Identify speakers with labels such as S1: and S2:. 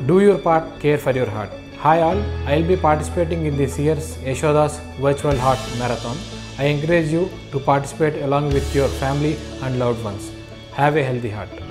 S1: Do your part, care for your heart. Hi all, I will be participating in this year's Yashoda's Virtual Heart Marathon. I encourage you to participate along with your family and loved ones. Have a healthy heart.